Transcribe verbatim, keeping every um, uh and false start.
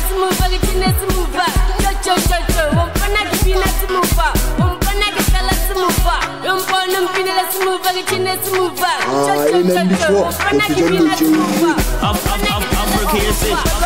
move, I get let's move back. Cho cho cho cho, one pana give me let's move back. One pana get let's move back. One pana give me let's move, I get let's move back. Cho cho cho cho, one pana give me let's move back. I'm I'm I'm I'm working it.